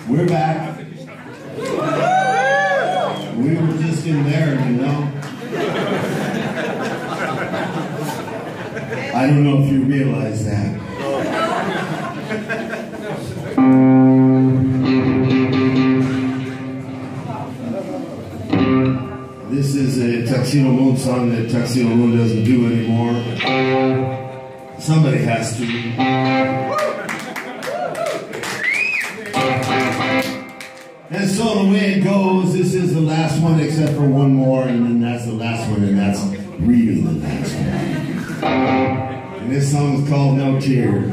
We're back. We were just in there, you know. I don't know if you realize that. This is a Tuxedo Moon song that Tuxedo Moon doesn't do anymore. Somebody has to. And so the way it goes, this is the last one except for one more, and then that's the last one, and that's really the last one. And this song is called No Tear.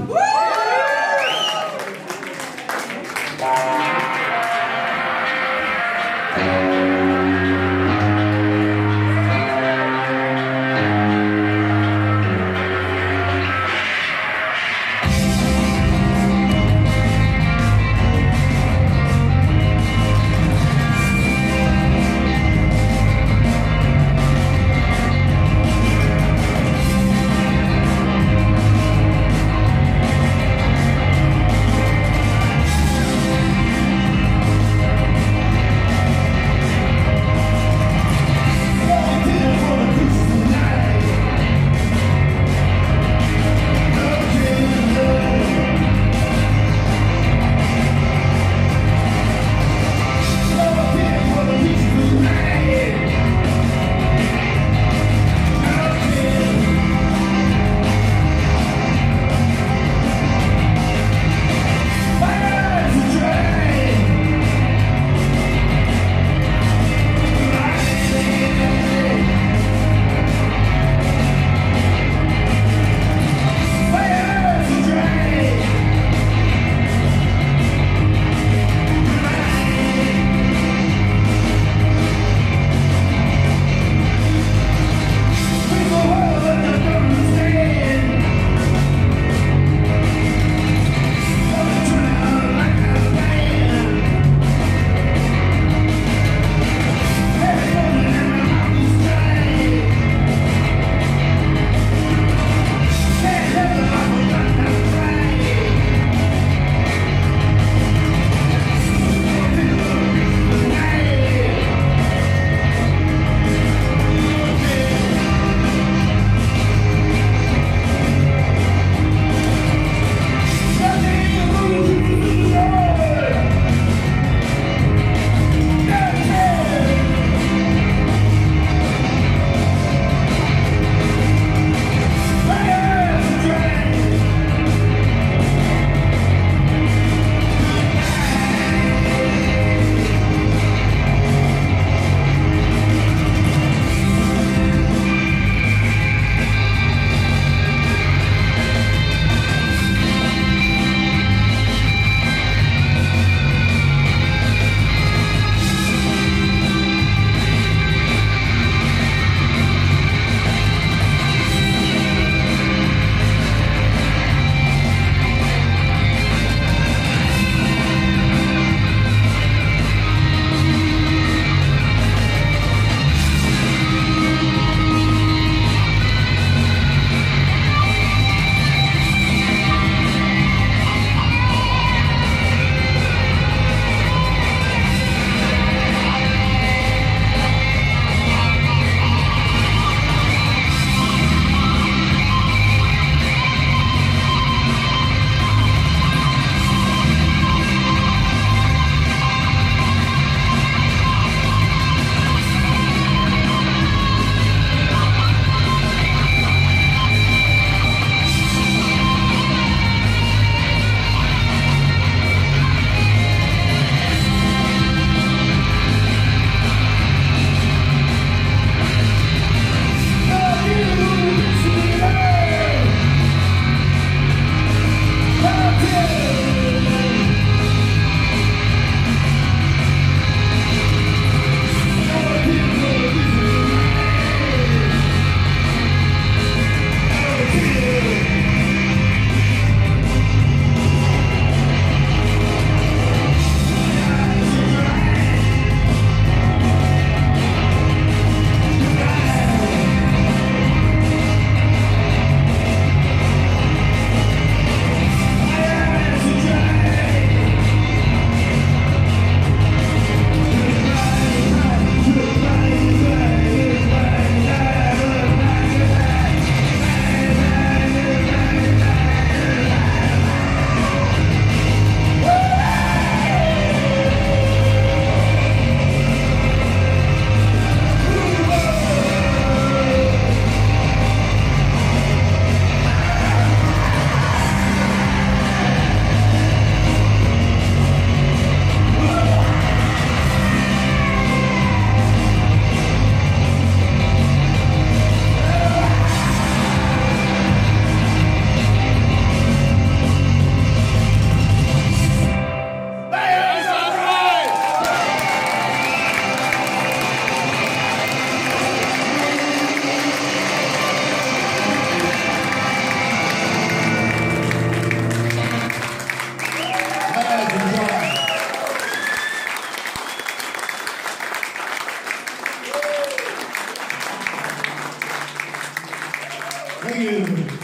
Thank you.